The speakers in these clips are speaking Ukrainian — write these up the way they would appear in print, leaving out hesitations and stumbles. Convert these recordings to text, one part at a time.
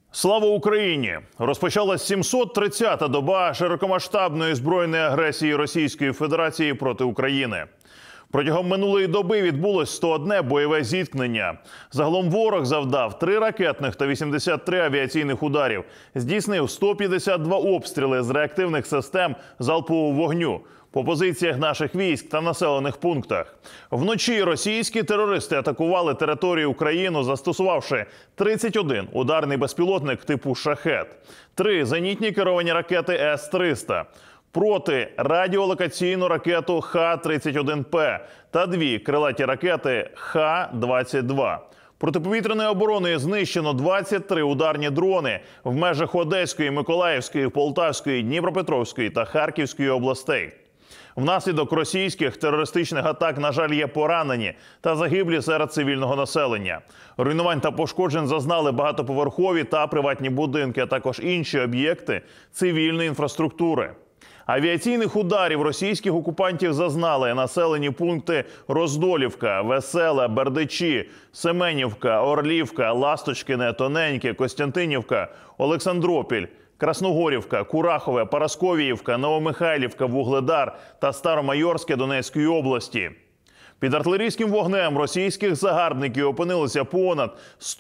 Слава Україні! Розпочалась 730-та доба широкомасштабної збройної агресії Російської Федерації проти України. Протягом минулої доби відбулось 101 бойове зіткнення. Загалом ворог завдав 3 ракетних та 83 авіаційних ударів. Здійснив 152 обстріли з реактивних систем залпового вогню по позиціях наших військ та населених пунктах. Вночі російські терористи атакували територію України, застосувавши 31 ударний безпілотник типу «Шахед», 3 зенітні керовані ракети С-300, протирадіолокаційну ракету Х-31П та 2 крилаті ракети Х-22. Протиповітряною обороною знищено 23 ударні дрони в межах Одеської, Миколаївської, Полтавської, Дніпропетровської та Харківської областей. Внаслідок російських терористичних атак, на жаль, є поранені та загиблі серед цивільного населення. Руйнувань та пошкоджень зазнали багатоповерхові та приватні будинки, а також інші об'єкти цивільної інфраструктури. Авіаційних ударів російських окупантів зазнали населені пункти Роздолівка, Веселе, Бердичі, Семенівка, Орлівка, Ласточкине, Тоненьке, Костянтинівка, Олександропіль, Красногорівка, Курахове, Парасковіївка, Новомихайлівка, Вугледар та Старомайорське Донецької області. Під артилерійським вогнем російських загарбників опинилося понад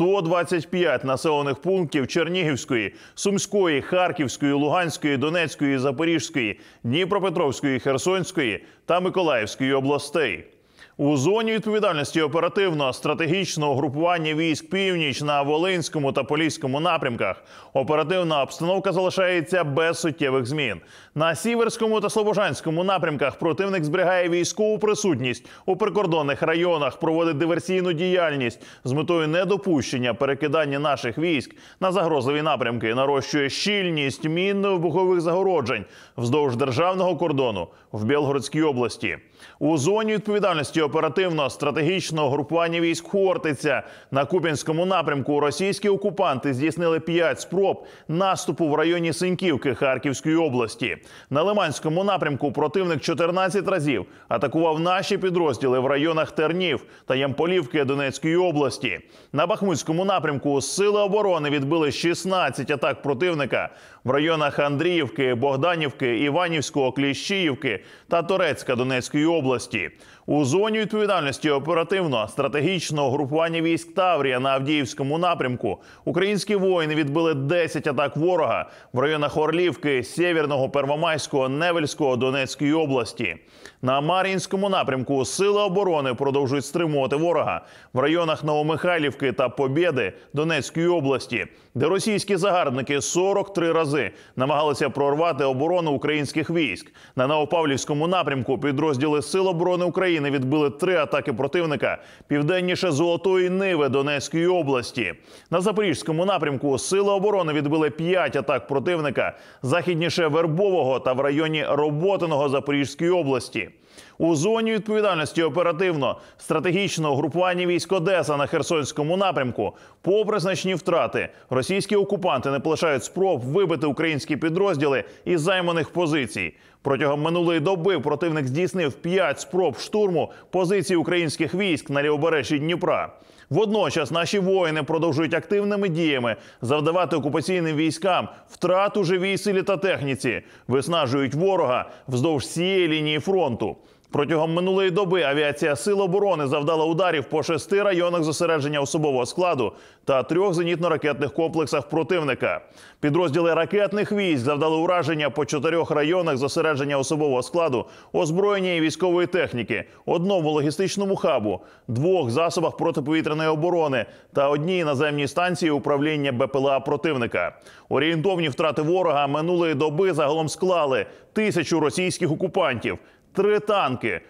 125 населених пунктів Чернігівської, Сумської, Харківської, Луганської, Донецької, Запорізької, Дніпропетровської, Херсонської та Миколаївської областей. У зоні відповідальності оперативно-стратегічного групування військ «Північ» на Волинському та Поліському напрямках оперативна обстановка залишається без суттєвих змін. На Сіверському та Слобожанському напрямках противник зберігає військову присутність у прикордонних районах, проводить диверсійну діяльність з метою недопущення перекидання наших військ на загрозливі напрямки, нарощує щільність мінно-вибухових загороджень вздовж державного кордону в Білгородській області. У зоні відповідальності оперативно-стратегічного групування військ «Хортиця» на Куп'янському напрямку російські окупанти здійснили 5 спроб наступу в районі Синьківки Харківської області. На Лиманському напрямку противник 14 разів атакував наші підрозділи в районах Тернів та Ямполівки Донецької області. На Бахмутському напрямку Сили оборони відбили 16 атак противника в районах Андріївки, Богданівки, Іванівського, Кліщіївки та Торецька Донецької області. У зоні відповідальності оперативно-стратегічного групування військ «Таврія» на Авдіївському напрямку українські воїни відбили 10 атак ворога в районах Орлівки, Сєвєрного, Первомайського, Невельського Донецької області. На Мар'їнському напрямку Сили оборони продовжують стримувати ворога в районах Новомихайлівки та Побєди Донецької області, де російські загарбники 43 рази намагалися прорвати оборону українських військ. На Новопавлівському напрямку підрозділи Сил оборони України відбили 3 атаки противника південніше Золотої Ниви Донецької області. На Запорізькому напрямку Сили оборони відбили 5 атак противника західніше Вербового та в районі Роботиного Запорізької області. У зоні відповідальності оперативно-стратегічного групування військ «Одеса» на Херсонському напрямку, попри значні втрати, російські окупанти не полишають спроб вибити українські підрозділи із займаних позицій. Протягом минулої доби противник здійснив 5 спроб штурму позицій українських військ на лівобережжі Дніпра. Водночас наші воїни продовжують активними діями завдавати окупаційним військам втрат у живій силі та техніці, виснажують ворога вздовж всієї лінії фронту. Протягом минулої доби авіація Сил оборони завдала ударів по 6 районах зосередження особового складу та 3 зенітно-ракетних комплексах противника. Підрозділи ракетних військ завдали ураження по 4 районах зосередження особового складу, озброєння і військової техніки, 1 логістичному хабу, 2 засобах протиповітряної оборони та 1 наземній станції управління БПЛА противника. Орієнтовні втрати ворога минулої доби загалом склали 1000 російських окупантів, 3 танки,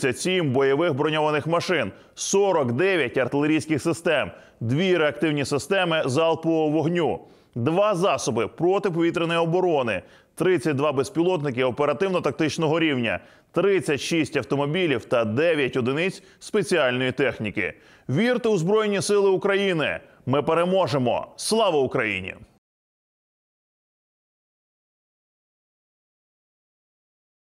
37 бойових броньованих машин, 49 артилерійських систем, 2 реактивні системи залпового вогню, 2 засоби протиповітряної оборони, 32 безпілотники оперативно-тактичного рівня, 36 автомобілів та 9 одиниць спеціальної техніки. Вірте у Збройні Сили України! Ми переможемо! Слава Україні!